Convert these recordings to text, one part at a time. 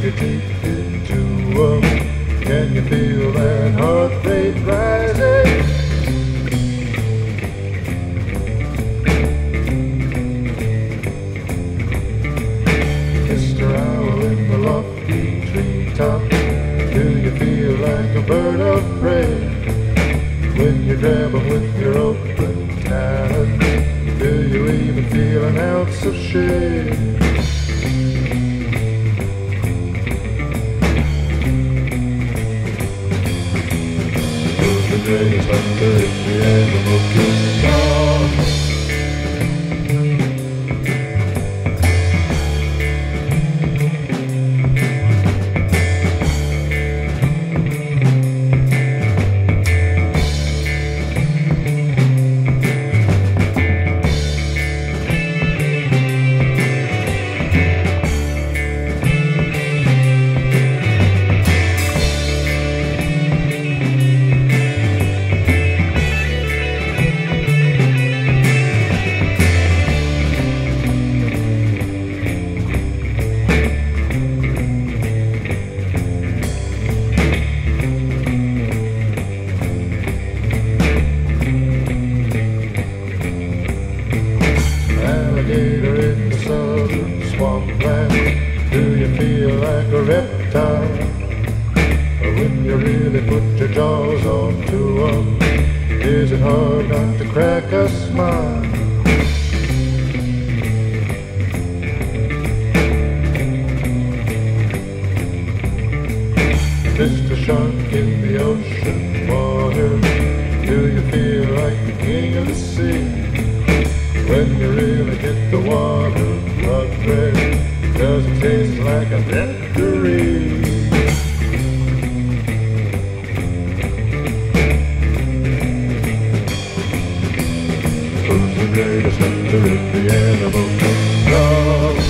your teeth into them. Can you feel that heart rate rising? Mr. Owl in the lofty treetop, do you feel like a bird of prey? When you grab 'em with your open talons, do you even feel an ounce of shame? The greatest thunder in the animal kingdom. Alligator in the southern swampland, do you feel like a reptile? Or when you really put your jaws onto 'em, is it hard not to crack a smile? Mr. Shark in the ocean water, do you feel like the king of the sea? When you really get the water blood red, does it taste like a victory? Who's the greatest hunter in the animal kingdom?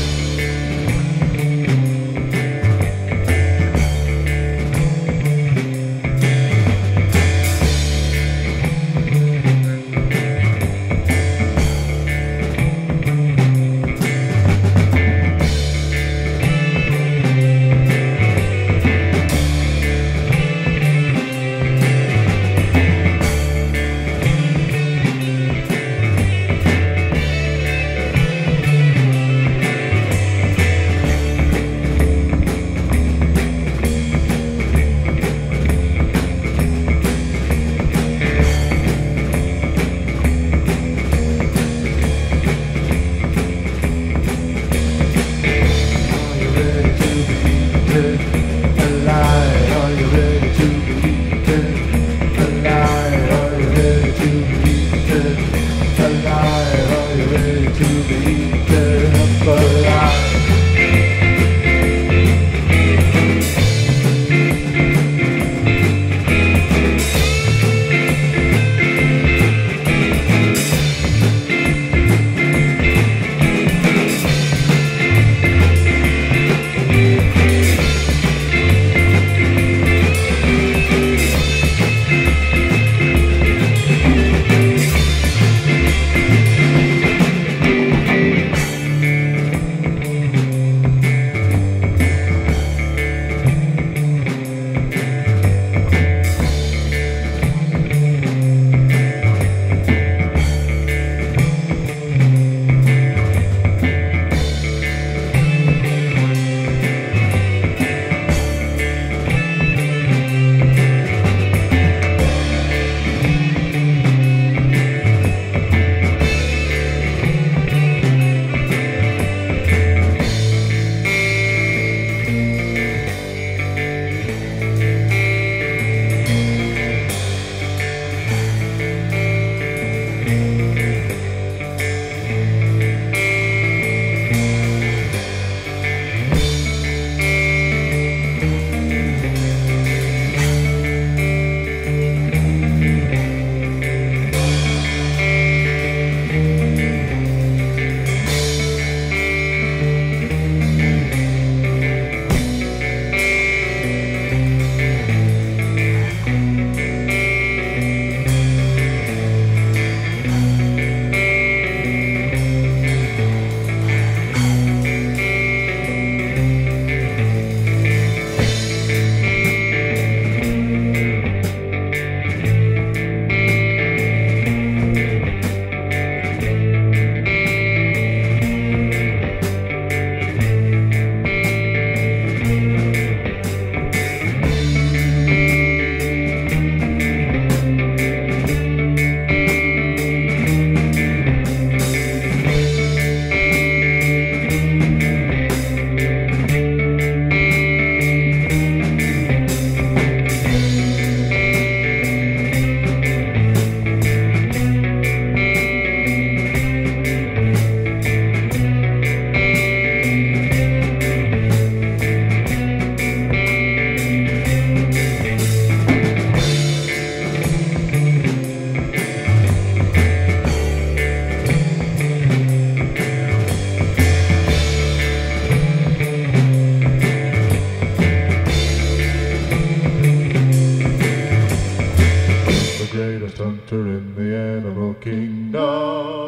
shelter in the animal kingdom.